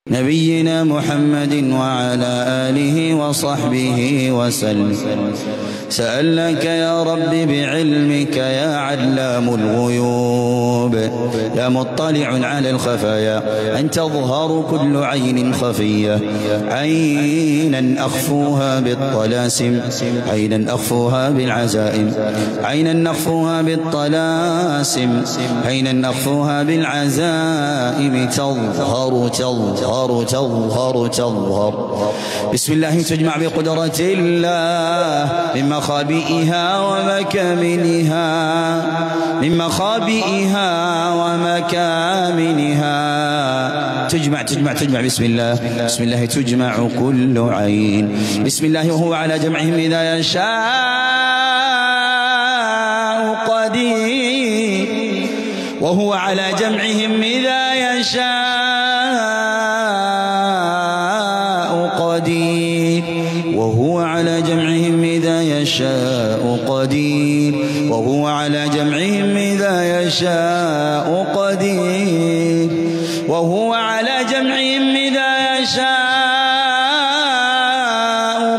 نبينا محمد وعلى آله وصحبه وسلم. سألناك يا رب بعلمك يا علام الغيوب يا مطلع على الخفايا أن تظهر كل عين خفية، عينا أخفوها بالطلاسم، عينا أخفوها بالعزائم، عينا نخفوها بالطلاسم، عينا أخفوها بالعزائم، تظهر تظهر تظهر تظهر. بسم الله تجمع بقدرة الله من مخابئها ومكامنها، من مخابئها ومكامنها. تجمع تجمع تجمع. بسم الله بسم الله تجمع كل عين. بسم الله وهو على جمعهم إذا يشاء قدير، وهو على جمعهم إذا يشاء قدير، وهو على جمعهم إذا يشاء قدير، وهو على جمعهم إذا يشاء قدير، وهو على جمعهم إذا يشاء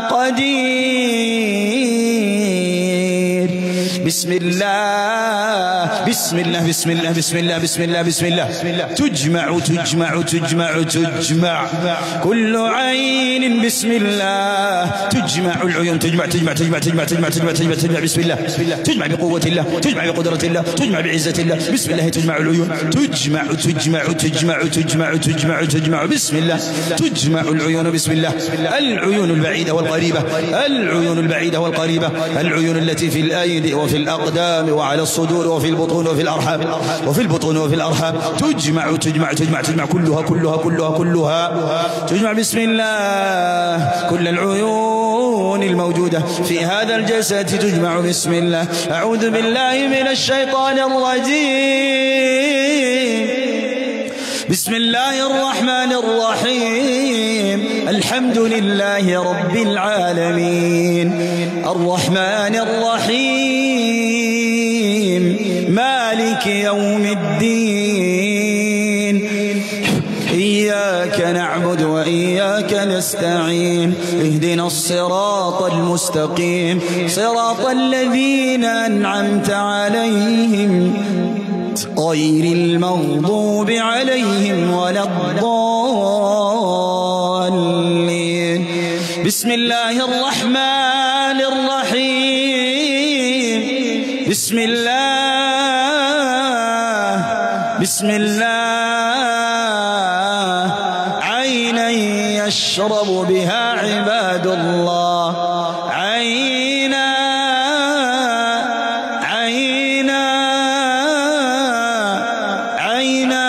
قدير. بسم الله بسم الله بسم الله بسم الله بسم الله بسم الله. تجمع تجمع تجمع تجمع كل عين. بسم الله تجمع العيون. تجمع تجمع تجمع تجمع تجمع تجمع تجمع تجمع. بسم الله تجمع بقوة الله، تجمع بقدرة الله، تجمع بعزة الله. بسم الله تجمع العيون. تجمع تجمع تجمع تجمع تجمع تجمع. بسم الله تجمع العيون. بسم الله العيون البعيدة والقريبة، العيون البعيدة والقريبة، العيون التي في الأيدي وفي الأقدام وعلى الصدور وفي البطون وفي الأرحام، وفي البطون وفي الأرحام. تجمع تجمع تجمع تجمع كلها كلها كلها كلها تجمع. بسم الله كل العيون الموجودة في هذا الجسد تجمع. بسم الله. أعوذ بالله من الشيطان الرجيم. بسم الله الرحمن الرحيم. الحمد لله رب العالمين، الرحمن الرحيم، مالك يوم الدين. إياك نعبد وإياك نستعين. اهدنا الصراط المستقيم، صراط الذين أنعمت عليهم غير المغضوب عليهم ولا الضالين. بسم الله الرحمن الرحيم. بسم الله بسم الله. عينا يشرب بها عباد الله، عينا عينا عينا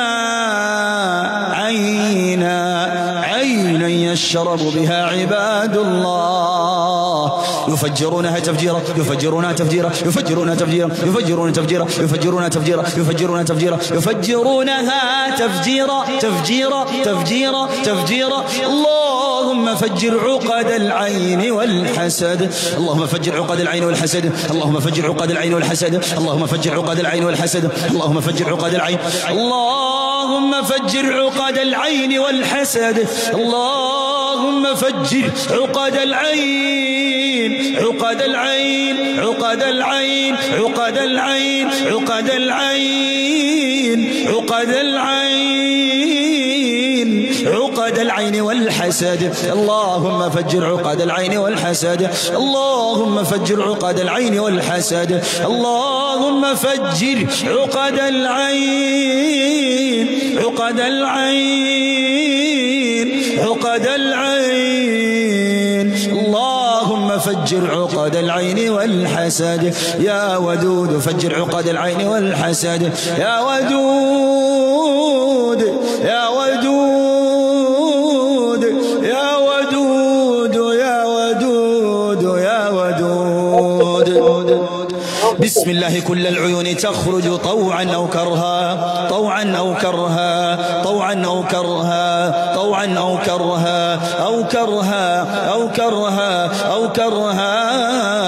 عينا عينا يشرب بها عباد الله. يفجرونها تفجيرا، يفجرونها تفجيرا، يفجرونها تفجيرا، يفجرون تفجيرا، يفجرونها تفجيرا، يفجرونها تفجيرا، يفجرونها تفجيرا، تفجيرا تفجيرا تفجيرا. اللهم فجر عقد العين والحسد، اللهم فجر عقد العين والحسد، اللهم فجر عقد العين والحسد، اللهم فجر عقد العين والحسد، اللهم فجر عقد العين، اللهم فجر عقد العين والحسد، اللهم فجر عقد العين، عقد العين، عقد العين، عقد العين، عقد العين، عقد العين، عقد العين والحسد. اللهم فجر عقد العين والحسد، اللهم فجر عقد العين والحسد، اللهم فجر عقد العين، عقد العين، عقد العين. اللهم فجر عقد العين والحسد. يا ودود فجر عقد العين والحسد. يا ودود يا ودود يا ودود يا ودود يا ودود. بسم الله كل العيون تخرج طوعا أو كرها، طوعا أو كرها، طوعا أو كرها، طوعا أو كرها، أو كرها أو كرها أو كرها.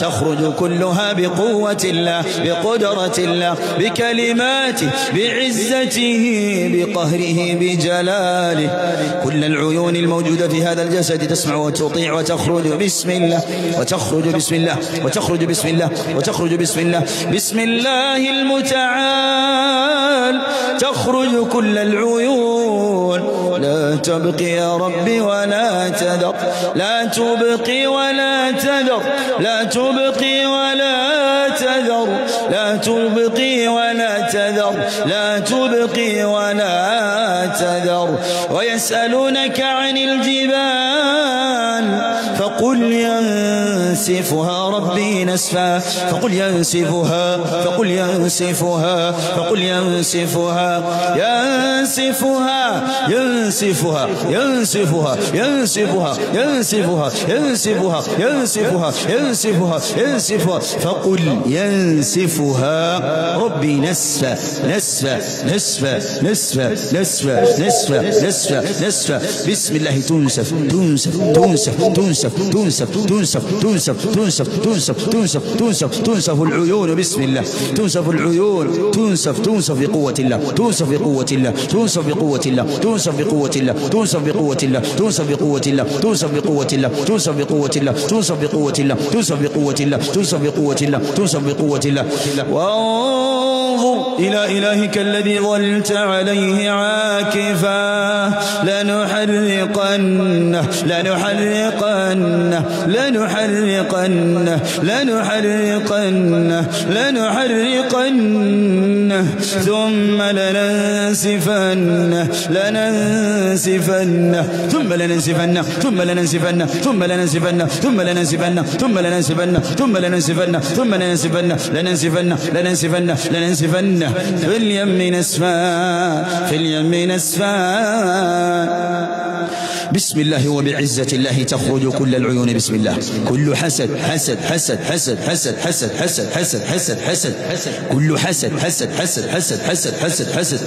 تخرج كلها بقوة الله بقدرة الله بكلماته بعزته بقهره بجلاله. كل العيون الموجودة في هذا الجسد تسمع وتطيع وتخرج بسم الله وتخرج بسم الله وتخرج بسم الله وتخرج بسم الله. بسم الله المتعال تخرج كل العيون لا تبقي يا ربي ولا تذر لا تبقي ولا تذر لا تبقي ولا تذر لا تبقي ولا تذر لا تبقي ولا تذر. ويسألونك عن الجبال فقل ينسفها ربي نسفا فقل ينسفها فقل ينسفها فقل ينسفها ينسفها ينسفها ينسفها ينسفها ينسفها ينسفها ينسفها ينسفها ينسفها فقل ينسفها ربي نسفا نسفا نسفا نسفا نسفا نسفا نسفا نسفا. بسم الله تنسف تنسف تنسف تنسف تنسف تنسف تنسف تنسف تنسف تنسف تنسف تنسف العيون. بسم الله تنسف العيون تنسف تنسف بقوة الله تنسف بقوة الله تنسف بقوة الله تنسف بقوة الله تنسف بقوة الله تنسف بقوة الله تنسف بقوة الله تنسف بقوة الله تنسف بقوة الله تنسف بقوة الله تنسف بقوة الله تنسف بقوة الله. وانظر إلى إلهك الذي ظلت عليه عاكفا لنحرقنه لنحرقنه لنحرقنه لنحرقنه لنحرقنه ثم لننسفنه لننسفنه ثم لننسفنه ثم لننسفنه ثم لننسفنه ثم لننسفنه ثم لننسفنه ثم لننسفنه ثم لننسفنه لننسفنه لننسفنه لننسفنه في اليم نسفا في اليم نسفا. بسم الله وبعزة الله تخرج كل العيون. بسم الله كل حسد حسد حسد حسد حسد حسد حسد حسد حسد حسد كل حسد حسد حسد حسد حسد حسد حسد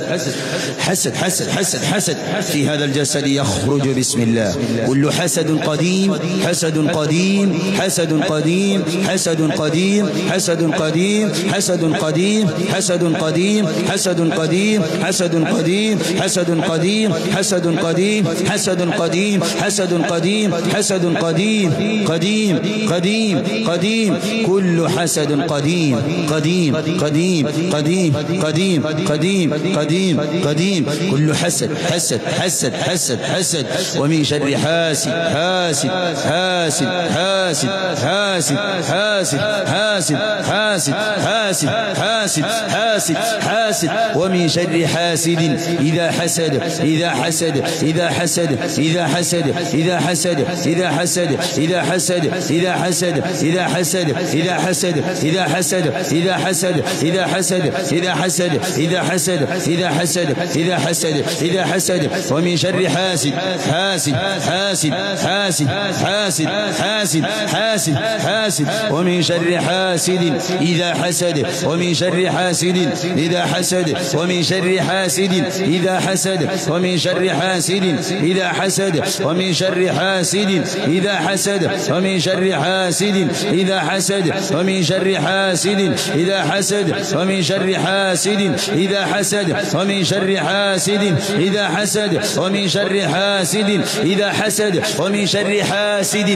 حسد حسد حسد حسد في هذا الجسد يخرج. بسم الله كل حسد قديم حسد قديم حسد قديم حسد قديم حسد قديم حسد قديم حسد قديم حسد قديم حسد قديم حسد قديم حسد قديم حسد قديم حسد قديم حسد قديم قديم قديم قديم كل حسد قديم قديم قديم قديم قديم قديم قديم قديم كل حسد حسد حسد حسد حسد. ومن شر حاسد حاسد حاسد حاسد حاسد حاسد حاسد حاسد حاسد حاسد حاسد حاسد. ومن شر حاسد إذا حسد إذا حسد إذا حسد إذا حسد إذا حسد إذا حسد إذا حسد إذا حسد إذا حسد إذا حسد إذا حسد إذا حسد إذا حسد إذا حسد إذا حسد إذا حسد إذا حسد إذا حسد. ومن شر حاسد حاسد حاسد حاسد حاسد حاسد حاسد حاسد. ومن شر حاسد إذا حسد ومن شر حاسد إذا حسد ومن شر حاسد إذا حسد ومن شر حاسد إذا حسد ومن شر حاسد إذا حسد ومن شر حاسد إذا حسد ومن شر حاسد إذا حسد ومن شر حاسد إذا حسد ومن شر حاسد إذا حسد ومن شر حاسد إذا حسد ومن شر حاسد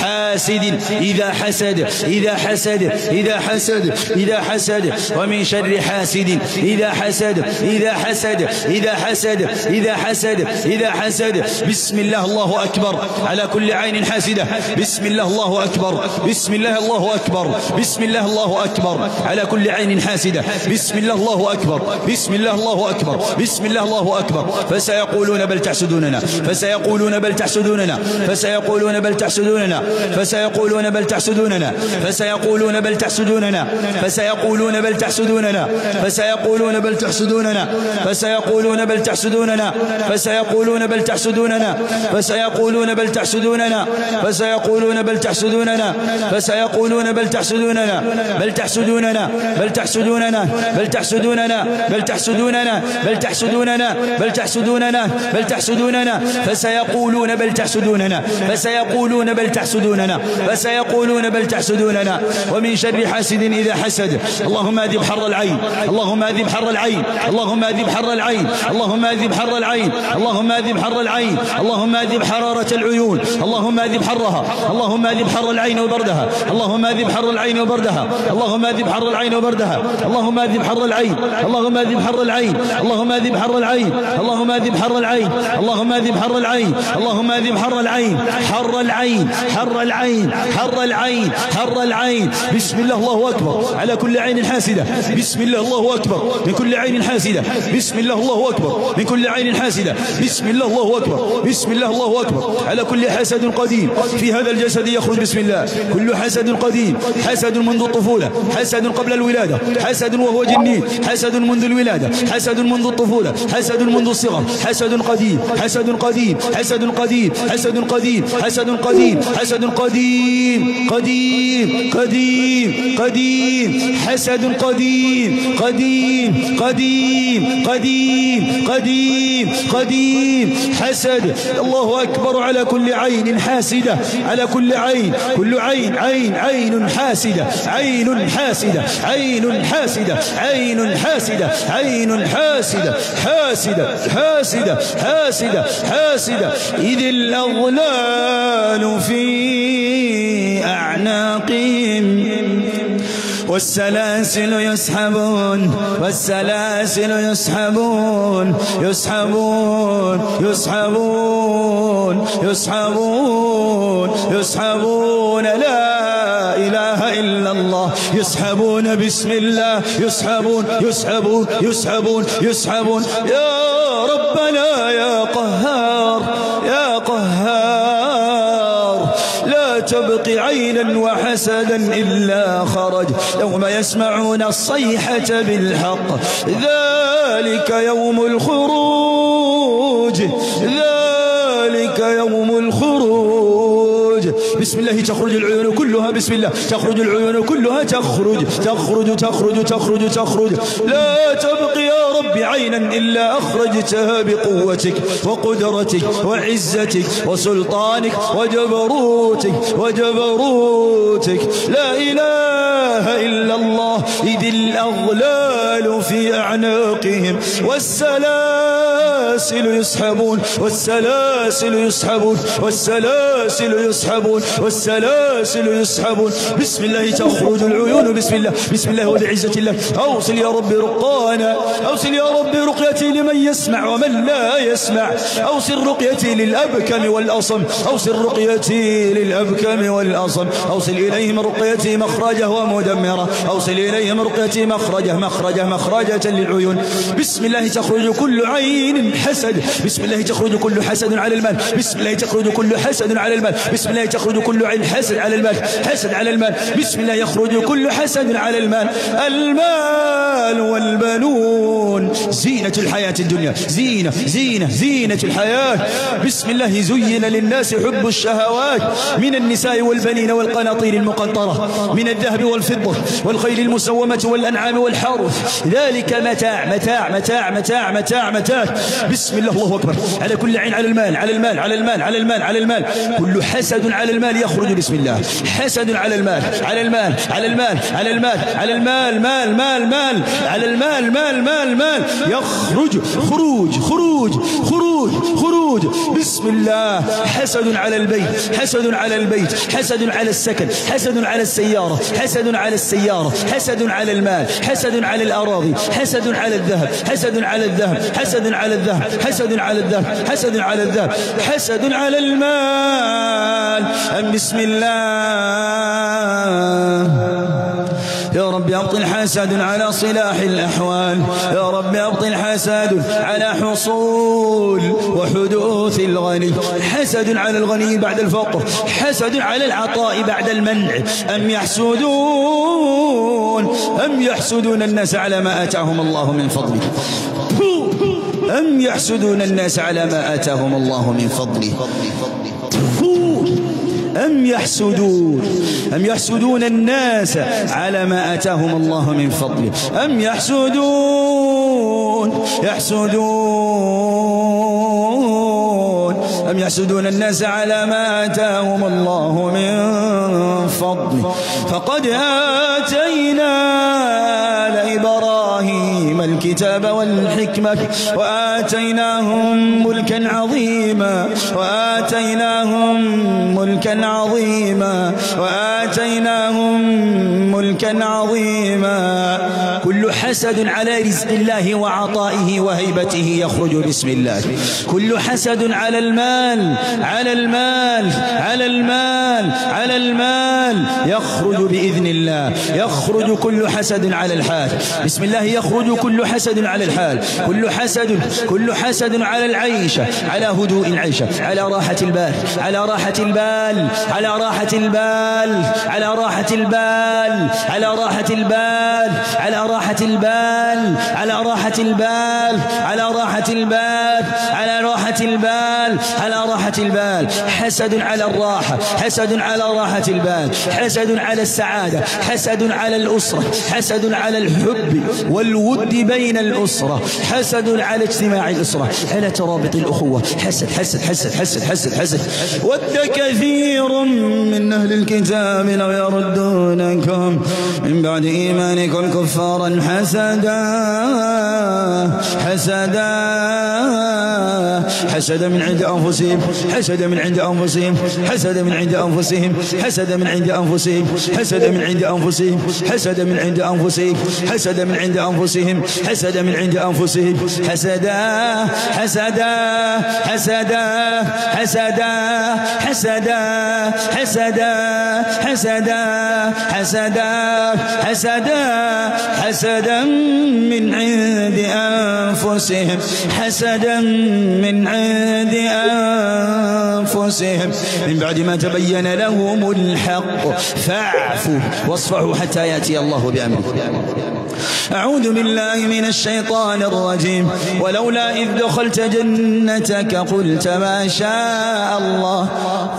حاسد إذا حسد إذا حسد إذا حسد إذا حسد ومن شر حاسد إذا حسد إذا حسد إذا حسد إذا حسد إذا حسد. بسم الله الله أكبر على كل عين حاسدة. بسم الله الله أكبر بسم الله الله أكبر بسم الله الله أكبر على كل عين حاسدة. بسم الله الله أكبر بسم الله الله أكبر بسم الله الله أكبر. فسيقولون بل تحسدوننا فسيقولون بل تحسدوننا فسيقولون بل تحسدوننا فسيقولون بل تحسدوننا فسيقولون بل تحسدوننا فسيقولون بل تحسدوننا فسيقولون بل تحسدوننا فسيقولون بل تحسدوننا فسيقولون بل تحسدوننا فسيقولون بل تحسدوننا فسيقولون بل تحسدوننا فسيقولون بل تحسدوننا بل تحسدوننا بل تحسدوننا بل تحسدوننا بل تحسدوننا بل تحسدوننا بل تحسدوننا بل تحسدوننا فسيقولون بل تحسدوننا فسيقولون بل تحسدوننا فسيقولون بل تحسدوننا. ومن شر حاسد إذا حسد. اللهم أذب حر العين اللهم أذب حر العين اللهم أذب حر العين اللهم أذب حر العين اللهم أذب حر العين اللهم أذب حرارة العيون اللهم أذب حرها اللهم أذب حر العين وبردها اللهم أذب حر العين وبردها اللهم أذب حر العين وبردها اللهم أذب حر العين اللهم أذب حر العين اللهم أذب حر العين اللهم أذب حر العين اللهم أذب حر العين اللهم أذب حر العين حر العين حر العين حر العين حر العين. بسم الله الله أكبر على كل عين حاسدة. بسم الله الله أكبر من كل عين حاسدة. بسم الله الله أكبر من كل عين حاسدة. بسم الله الله أكبر بسم الله الله أكبر على كل حسد قديم في هذا الجسد يخرج بسم الله. كل حسد قديم حسد منذ الطفولة حسد قبل الولادة حسد وهو جنين حسد منذ الولادة حسد منذ الطفولة حسد منذ الصغر حسد قديم حسد قديم حسد قديم حسد قديم حسد قديم حسد قديم قديم قديم قديم حسد قديم قديم قديم قديم قديم قديم حسد. الله أكبر على كل عين حاسدة على كل عين كل عين عين حاسدة عين حاسدة عين حاسدة عين حاسدة عين حاسدة حاسدة حاسدة حاسدة حاسدة. إذ الأغلال في أعناقهم والسلاسل يسحبون والسلاسل يسحبون يسحبون يسحبون يسحبون يسحبون لا إله إلا الله يسحبون بسم الله يسحبون يسحبون يسحبون يسحبون. يا ربنا يا قهار يا قهار لا تبقي عينا وحسدا إلا خرج يوم يسمعون الصيحة بالحق ذلك يوم الخروج ذلك يوم الخروج. بسم الله تخرج العيون كلها بسم الله تخرج العيون كلها تخرج تخرج تخرج تخرج تخرج. لا تبقي يا رب عينا إلا أخرجتها بقوتك وقدرتك وعزتك وسلطانك وجبروتك وجبروتك. لا إله إلا الله. إذ الأغلال في أعناقهم والسلاسل يسحبون والسلاسل يسحبون والسلاسل يسحبون والسلاسل يسحبون. بسم الله تخرج العيون بسم الله بسم الله وبعزة الله. أوصل يا رب رقانا أوصل يا رب رقيتي لمن يسمع ومن لا يسمع. أوصل رقيتي للأبكم والأصم أوصل رقيتي للأبكم والأصم. أوصل إليهم رقيتي مخرجه ومدمرة أوصل إليهم رقيتي مخرجة للعيون. بسم الله تخرج كل عين حسد. بسم الله تخرج كل حسد على المال. بسم الله تخرج كل حسد على المال. بسم الله تخرج كل عين حسد على المال حسد على المال. بسم الله يخرج كل حسد على المال. المال والبنون زينة الحياة الدنيا زينة الحياة. بسم الله زين للناس حب الشهوات من النساء والبنين والقناطير المقنطرة من الذهب والفضة والخيل المسومة والأنعام والحرث ذلك متاع متاع متاع متاع متاع متاع. بسم الله الله أكبر على كل عين على المال على المال على المال على المال على المال. كل حسد على المال يخرج بسم الله. حسد على المال على المال على المال على المال على المال مال مال مال على المال مال مال مال يخرج خروج خروج خروج خروج. بسم الله. حسد على البيت حسد على البيت حسد على السكن حسد على السيارة حسد على السيارة حسد على المال حسد على الأراضي حسد على الذهب حسد على الذهب حسد على الذهب حسد على الذهب حسد على الذهب حسد على المال. بسم الله. يا رب أبطل حسد على صلاح الأحوال. يا رب أبطل حسد على حصول وحدوث الغني. حسد على الغني بعد الفقر حسد على العطاء بعد المنع. أم يحسدون الناس على ما آتاهم الله من فضله. أم يحسدون الناس على ما آتاهم الله من فضله أم يحسدون الناس على ما آتاهم الله من فضله أم يحسدون الناس على ما آتاهم الله من فضله فقد آتينا إبراهيم الكتاب والحكمة وآتيناهم ملكا عظيما كل حسد على رزق الله وعطائه وهيبته يخرج بسم الله كل حسد على المال يخرج بإذن الله يخرج كل حسد على الحال بسم الله يخرج كل حسد على الحال كل حسد على العيشة على هدوء العيشة على راحة البال حسد على الراحة حسد على راحة البال حسد على السعادة حسد على الأسرة حسد على الحب والود بين الأسرة حسد على اجتماع الأسرة على ترابط الأخوة حسد ود كثير من أهل الكتاب لو يردونكم من بعد إيمانكم كفارا حسدا من عند أنفسهم من بعد ما تبين لهم الحق فاعفوا واصفحوا حتى يأتي الله بأمره أعوذ بالله من الشيطان الرجيم ولولا إذ دخلت جنتك قلت ما شاء الله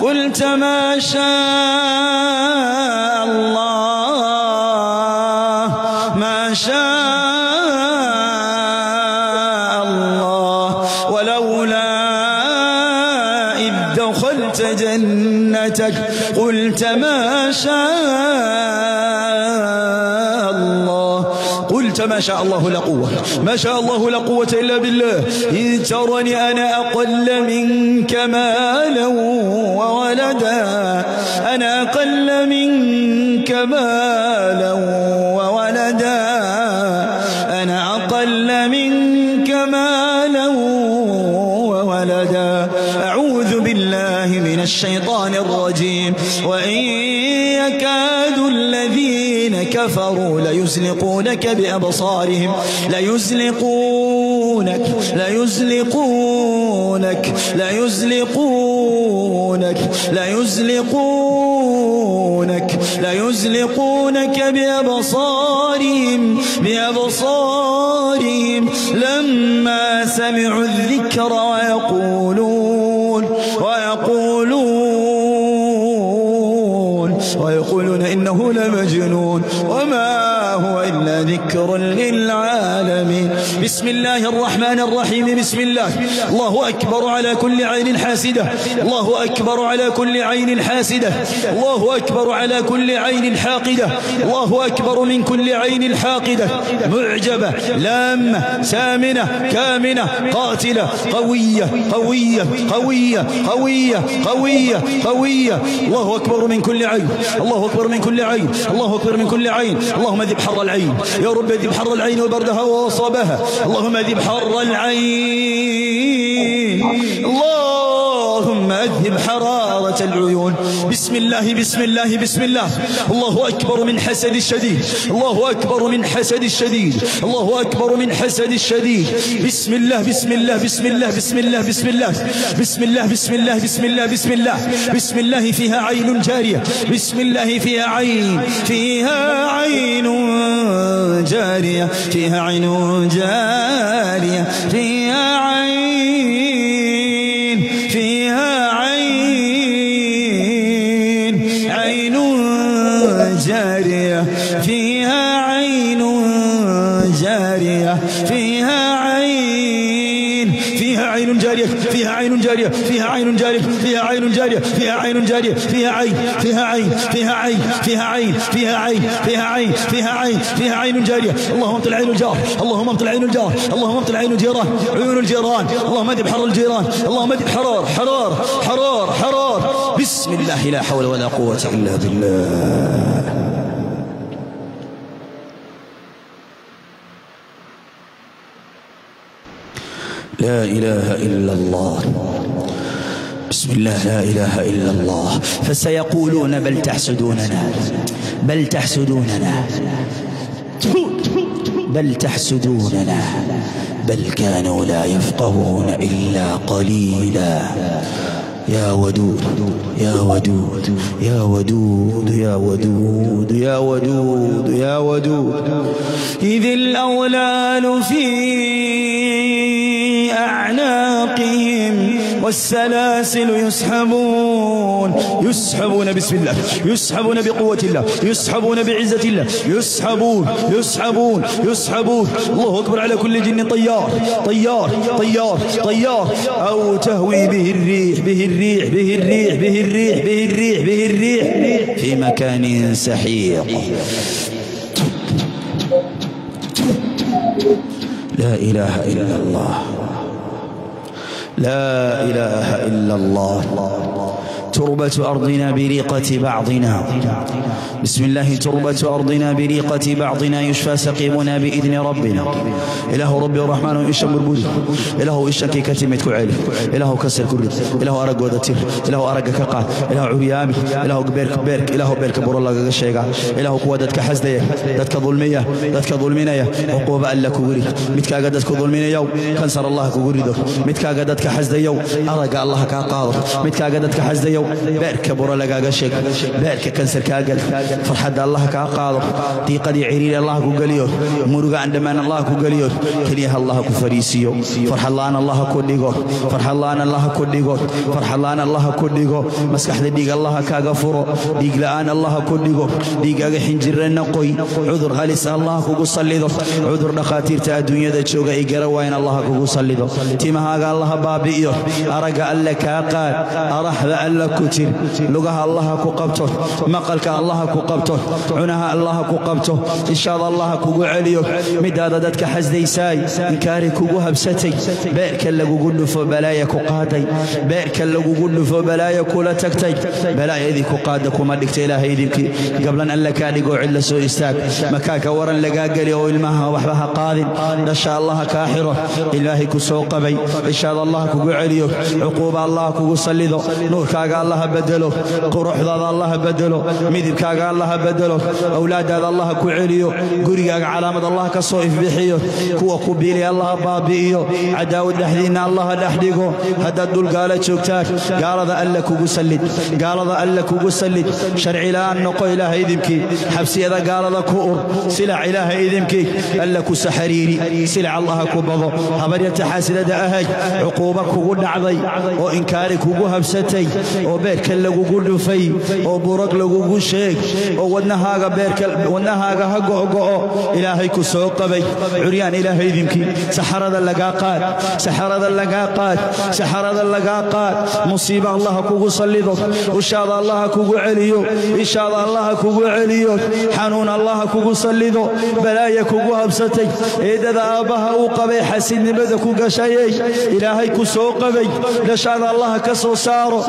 ولولا إذ دخلت جنتك قلت ما شاء الله لا قوة إلا بالله إن ترني أنا أقل منك مالا وولدا أعوذ بالله من الشيطان الرجيم وإن يكاد الذين كفروا ليزلقونك بأبصارهم ليزلقونك بأبصارهم لما سمعوا الذكر ويقولون إنه لمجنون وما هو إلا ذكر للعالمين بسم الله الرحمن الرحيم بسم الله الله أكبر على كل عين حاسدة الله أكبر على كل عين حاسدة الله أكبر على كل عين حاقدة الله أكبر من كل عين حاقدة معجبة لامة سامنة كامنة قاتلة قوية الله أكبر من كل عين اللهم ذب حر العين يا رب ذب حر العين وبردها ووصابها اللهم ذب حر العين اللهم أذهب حرارة حارت العيون. بسم الله بسم الله بسم الله. الله أكبر من حسد الشديد، الله أكبر من حسد الشديد، الله أكبر من حسد الشديد. بسم الله بسم الله بسم الله بسم الله بسم الله بسم الله بسم الله بسم الله بسم الله بسم الله. فيها عين جارية، بسم الله فيها عين، فيها عين جارية، فيها عين جارية، فيها عين، فيها عين، عين جارية، فيها عين جارية، فيها عين، فيها عين جارية، فيها عين جارية، فيها عين جارية، فيها عين جارية، فيها عين جارية، فيها عين، فيها عين، فيها عين، فيها عين، فيها عين، فيها عين، فيها عين، فيها عين جارية. اللهم امطر عين الجار، اللهم امطر عين الجار، اللهم امطر عين الجيران، عيون الجيران، اللهم ادب حر الجيران، اللهم ادب حرار حرار حرار حرار. بسم الله لا حول ولا قوة إلا بالله. لا إله إلا الله. بسم الله لا إله إلا الله. فسيقولون بل تحسدوننا، بل تحسدوننا، بل تحسدوننا، بل كانوا لا يفقهون إلا قليلا. يا ودود يا ودود يا ودود يا ودود يا ودود يا ودود. إذ الأولال في أعناقهم والسلاسل يسحبون، يسحبون بسم الله، يسحبون بقوة الله، يسحبون بعزة الله، يسحبون يسحبون يسحبون. الله أكبر على كل جن طيار طيار طيار طيار، أو تهوي به الريح به الريح به الريح به الريح به الريح به الريح في مكان سحيق. لا إله إلا الله، لا إله إلا الله. تربة أرضنا بريقة بعضنا، بسم الله. تربة أرضنا بريقة بعضنا، يشفى سقيمنا بإذن ربنا. إله ربي الرحمن إشا مربود، إله إشا كي كتمت كعيل، إله كسر كرد، إله أرق ودتير، إله أرق كقال، إله عريامي، إله بيرك بيرك، إله بيرك بور الله قشيقا، إله قوادتك حزدية، دتك ظلمية، دتك ظلمينية، عقوبة ألا كوري، متك قدتك ظلمينية، كنسر الله كوريدو، متك قدتك حزدية، أرق الله كقاض، متك قدتك حزدية، بيرك بور الله قشيقا، بيرك كنسر كاقل، فرحد الله كقاض، ديقدي عرير الله كقليو، مرقا عندما الله كقليو، كليها الله كفريسيو، فرح الله أن الله كوديغو، فرح الله أن الله كوديغو، فرح الله أن الله كوديغو، مسكح ديق الله كغفرو، ديق لان الله كوديغو، ديق حنجر نقوي، عذر غالس الله كوصليدو، عذر دخاتير تا الدنيا دا جوغا ايغراوين الله كوصليدو، تيمها الله بابيو، ارجع لك قال، ارحب لك كتير، لغها الله كقبته، مقلك الله كقبته، عنها الله كقبته، ان شاء الله كوغو عليو، مدادتك حزدي ساي، انكاري كوغو هبستي، بارك اللي قول له بلايا كقادي، بارك اللي قول له بلايا كولا تكتي، بلايا ذي كقادك وما دكت الهي ذيك قبل ان لك اديقو علا سو استاك، مكاك ورن لقاقلي او المها وحبها قاذن، ان شاء الله كاحره، الهي كسوق بي، ان شاء الله كوغو عليو، عقوبة الله كوغو صليدو، نوركاك الله بدلو، قروح ذا الله بدلو، ميدبكاك الله بدلو، اولاد هذا الله كعليو، قريقاك علامة الله كصويف بحيو، كوا قبيلي الله بابيو، عداود دحدينا الله دحديقو، هذا الدول قال شوكتاك، قال ذا ألا كوغو سلد، قال ذا ألا كوغو سلد، شرع لا نقو إله إذمكي، حبسي هذا قال ذا كؤر، سلع إله إذمكي، ألا كسحريري، سلع الله كوبضو، هبر يتحاسد دأهي، عقوبة كوغو نعضي، وإنكاري كوغو هبستي، وبيرك اللقو قلو في، وبورك لقو شيك، ونهاغ بيرك ونهاغ هقو إلهي كسوق بي، عريان إله إذمكي، سحر ذا اللقاقات، سحر ذا اللقاقات، سحر ذا اللقاقات، مصيبة الله كوغو صليدو، وشاذ الله كوغو عليو، إشاذ الله كوغو عليو، حنون الله كوغو صليدو، بلايا كوغو هبستي، إذا ذا أبها وقبي حسن بدكو قشايي، إلهي كسوق بي، لشاذ الله كسو سارو،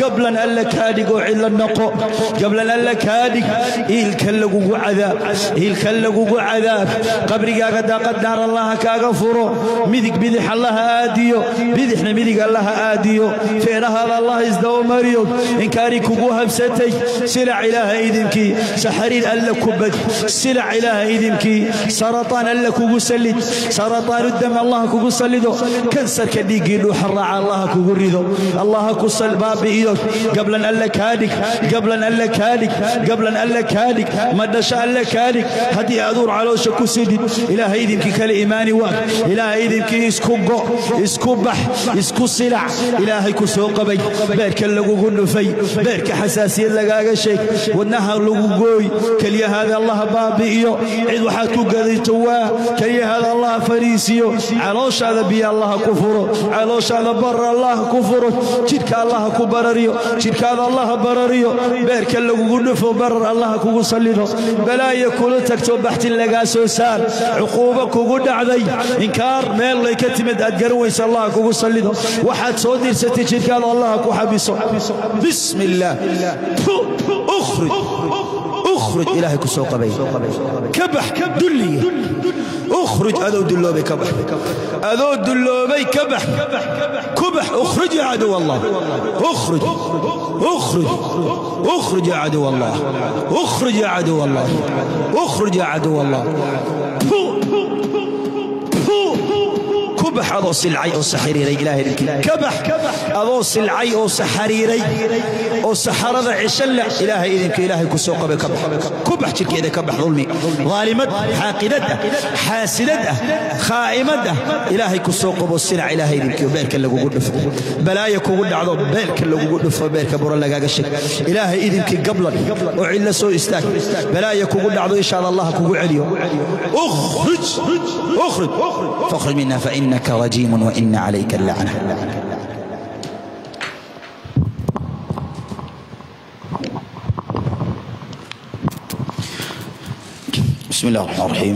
قبل أن لك هادق وعلا النقو قبل أن لك هادق الكلق عذاب الكلق عذاب قبرك قد نار الله كاغفرو مذك بذح الله آديو بذحنا مذك الله آديو فين هذا الله ازدو مريو إنكاري كوكوها بستي سلع إله إذنكي سحرير ألا كبد سلع إله إذنكي سرطان ألا كوكو سلد سرطان الدم الله كوكو سلدو كنسر كديقي لو حرع الله كوكو ريدو الله كوصل باب إيدو قبل أن لك هادك قبل أن لك هادك قبل أن لك هادك ما دشاء لك هادك هدي أدور على شكو سيدي إله إذنكي كالإيمان واك إله إذنكي اسكو قو اسكو بح اسكو سلع إلهي كسوق بي بارك اللقو قلو في بارك حساسية لقاق الشيك والنهر لقو قوي كلي هذا الله بابي إيو عيد وحاتو قذي تواه كلي هذا الله فريسيو علوش هذا بي الله كفره علوش هذا بر الله كفره شرك الله كبرريو شرك هذا الله برريو بارك اللقو قلو في بر الله كو صلينو بلا يكون تكتب بحت اللقا سوسان عقوبك وقود عذي إنكار ميل الله يكتمد أدقرويس الله كو صلينو واحد صودير ستي شرك هذا الله كو حبيسو بسم الله اخرج اخرج إلهي كسوق بي كبح دلي اخرج أذو دلوبي كبح أذو دلوبي كبح كبح اخرج يا عدو الله اخرج اخرج اخرج يا عدو الله اخرج يا عدو الله اخرج يا عدو الله كبح أضو سلعي أو سحريري إلهي كبح أضو سلعي أو سحريري أو سحرة عشلة إلهي إذنك إلهي كسوق بكبح كبح تلك إذا كبح ظلمي ظالمته حاقدته حاسدته خائمته إلهي كسوق بالسلع إلهي إذنك وبارك اللي قد بلايك وقد عضو بارك اللي قد وبارك برا لقاق الشك إلهي إذنك قبلا وعلا سوء استاك بلايك وقد عضو إن شاء الله كوكو عليو اخرج اخرج فاخرج منا فإنك رجيم وإن عليك اللعنة بسم الله الرحمن الرحيم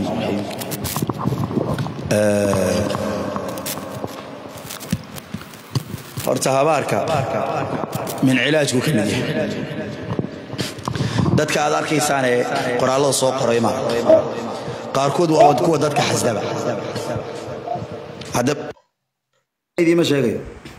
ارتهبارك من علاجك كمدي dadka aad arkaysaan ee qoraalada soo qoray ma qaarkood waa kuwa dadka xasdaba هذا إذا ما شيء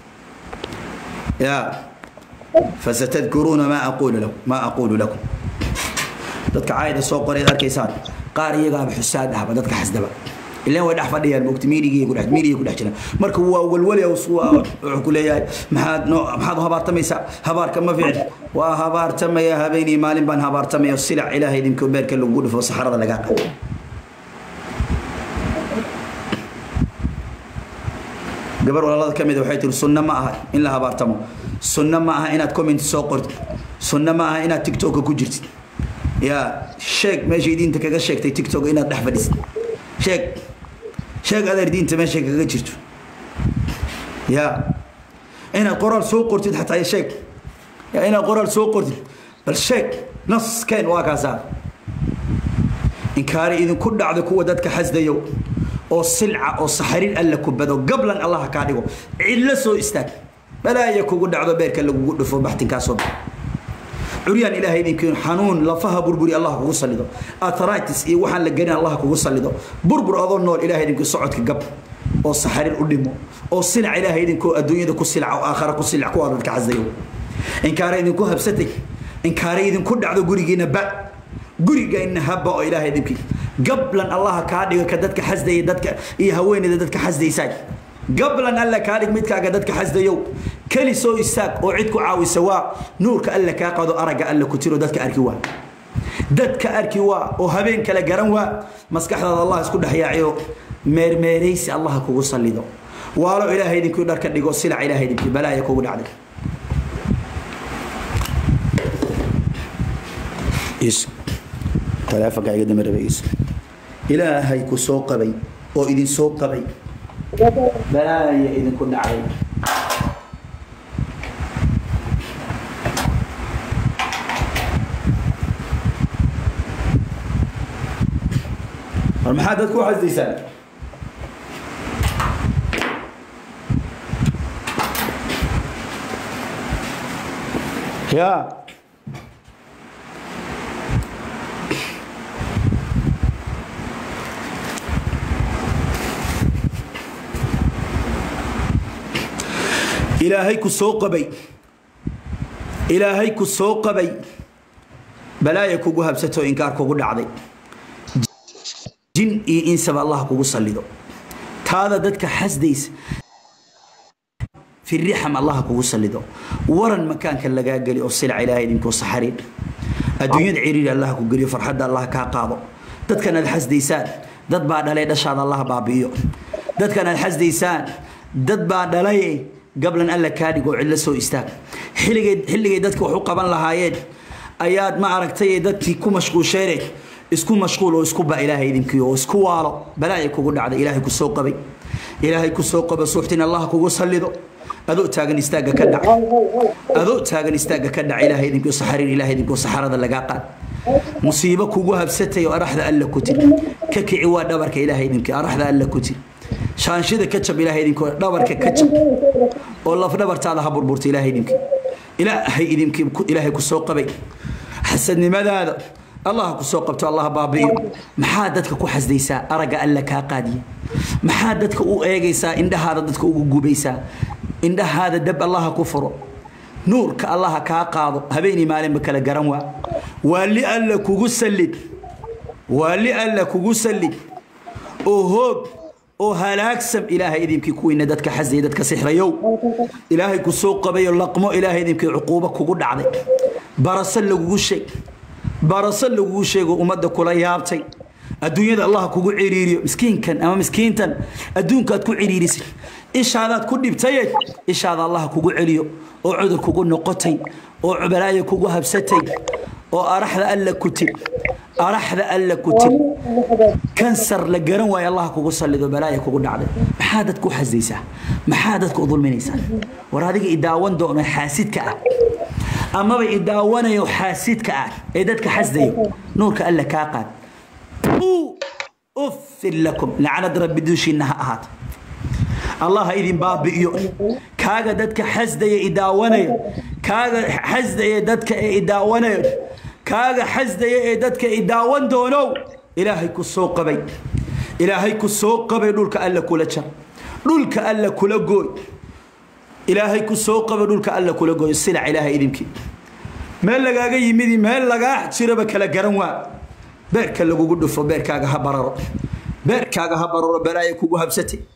يا فستذكرون ما أقول لكم ذاتك عايد السوق قرية كيسان قاري يقام حساد أحب ذاتك حسدبا اللي هو دحفة ديال الموقت ميري يقول حجنا مركو هو الولي وصوا عقولي محاد هبار تميسا هبار كما فعل وهبار تمي هبيني مال بان هبار تمي السلع إلهي دين كبير كله وجود في الصحراء لقاق قبل والله كمية وحيت السنة معها إن لها بارتمو السنة معها إنها كومنت سوقرت السنة معها إنها تيك توك كوجرت يا شيك ماشي دين تكاك شيك تيك توك إنها تحفظ شيك هذا دين تماشي كوجرت يا إنها قرار سوقرت حتى يا شيك يا إنها قرار سوقرت بل شيك نص كان واقع إنكاري إذا كل عذا قوة ذاتك حزد يوم أو سلعة أو سحرين ألا كبدو قبل أن الله كاديو إلا سو استاك بلا يكو قد عذا بيرك اللي قد فو بحتين كاسوب عريان إلهي يمكن حنون لفها بربري الله كو صليدو أثرايتس إيه وحن لقينا الله كو صليدو بربر أظن نور إلهي يمكن صعدك قبل أو سحرين قدمو أو سلع إلهي يمكن الدنيا كو سلعة أو آخر كو سلعة كو أرد كعزيو إنكاري يمكن هبستك إنكاري يمكن كل عذا قريقين بأ قريقا إن هبا أو إلهي يمكن قبل أن الله كاديو كدتك حزدي دتك إيه هوين دتك حزدي ساج قبل أن الله كاديك متك كدتك حزدي يو كلي سو إساك وعدك عاوي سواء نورك ألا كاقض أرجع ألا كتيرو دتك أركوا وهبين كلا جرنوا مسكح الله يسكت حياعيو ميرميريس الله كوجو صليدو والله إلهي دينك يدرك ديجو سلع إلهي دينك بلا يكون عدل إيش ثلاثة قاعد يقدم الرئيس إلهي كسوق بي أو إذن سوق بي بلا إذن كنا عليه المحادث كو عزيزي سالك يا إلهي كسوق بي إلهي كسوق بي بلايا كوجها بستو إنكار كوجود عضي جن إنس الله كوجو صليدو هذا دتك حسديس في الرحم الله كوجو صليدو ورن مكان كان لقى قلي أوصل إلهي إنكو صحرين الدنيا عرير الله كوجري فرحة الله كعقابه دتك أنا الحسديسان دت بعد عليه دشان الله بابيو دتك أنا الحسديسان دت بعد عليه قبل أن الله كان يقول علا سو استاك حلقي دتك وحقا بان لهايين أياد ما عرقتي دتك كو مشغول شيري اسكو مشغول واسكو با إلهي يدنكي واسكو وارو بلاي كو قد عدا إلهي كو سوق بي إلهي كو سوق بسوحتين الله كو صليدو أدو تاغن استاقا كدع أدو تاغن استاقا كدع إلهي يدنكي وصحرين إلهي يدنكي وصحر هذا اللقاقات مصيبة كو قوها بستة وأرح ذا ألا كتل ككي عواد دبرك إلهي يدنكي أرح ذا ألا كتل شانشيدا كتشب إلهي يدنكي دبرك كتشب والله في دبرت هذا بربورت إلهي يدنكي إلهي يدنكي إلهي كو سوق بي حسدني ماذا هذا الله كسوقبت الله بابي محادتك كو حسديسا أرجع لك قادي محادتك أو إيجيسا إن هذا دتك أو جوبيسا إن هذا دب الله كفر نور كالله كعقاض هبيني مالين بكلا جرموا واللي قال لك وجسلي واللي قال لك وجسلي أوهب أو هلاكسم إلهي إذا يمكن كوين ندتك حزي ندتك سحر يوم إلهي كسوق بي اللقمة إلهي إذا يمكن عقوبة كوجد عضي برسل له شيء برسل له شيء ومدة كل يابتي الدنيا الله كوجو عريري مسكين كان أما مسكين تن الدنيا كتكو عريريس إيش هذا كل بتيج إيش هذا الله كوجو عريو أو عذر كوجو نقطي أو عبلاية كوجو هبستي أو أرح ذا ألا كتب أرح ذا ألا كتب كنسر لجرن ويا الله كوجو صلي ذو بلاية كوجو نعدل محادث كو حزيسة محادث كو ظلم إنسان ورادك إداون دون حاسد كأ أما بإداونا يحاسد كأ إدتك حزدي نورك ألا كاقات أف لكم لعنة رب دوشي إنها أهات الله إذن باب بيو كاغا دتك حزدي إداونا كاغا حزدي دتك إداونا كاغا حزدي دتك إداون دونو إلهي كسوق بي إلهي كسوق بي نورك ألا كل شر نورك ألا كل قوي إلهي كسوق بي نورك ألا كل قوي السلع إلهي إذنك مال لقاقا يمدي مال لقاق تشيربك لقرنوا بيرك اللي قلت له بيرك هبرر بلايك وهبستي